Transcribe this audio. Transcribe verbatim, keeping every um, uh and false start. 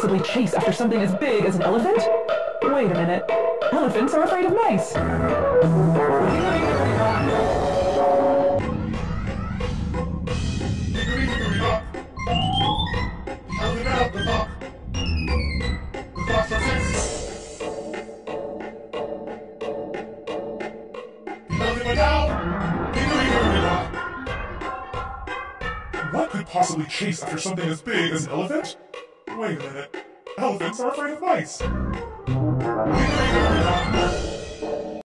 possibly chase after something as big as an elephant? Wait a minute. Elephants are afraid of mice. What could possibly chase after something as big as an elephant? Wait a minute. Elephants are afraid of mice.